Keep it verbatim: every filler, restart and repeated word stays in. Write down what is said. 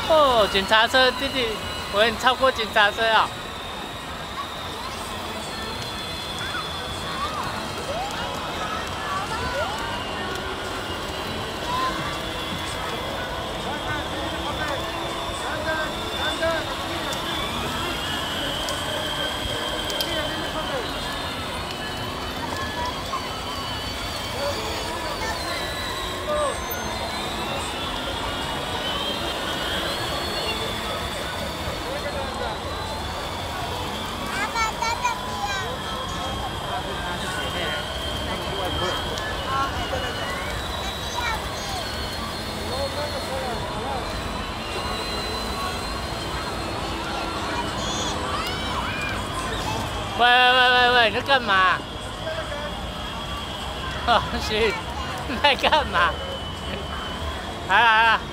哦，警察车，弟弟，我你超过警察车啊！喂喂喂喂喂，你在干嘛？哦，行，你在干嘛？来来来。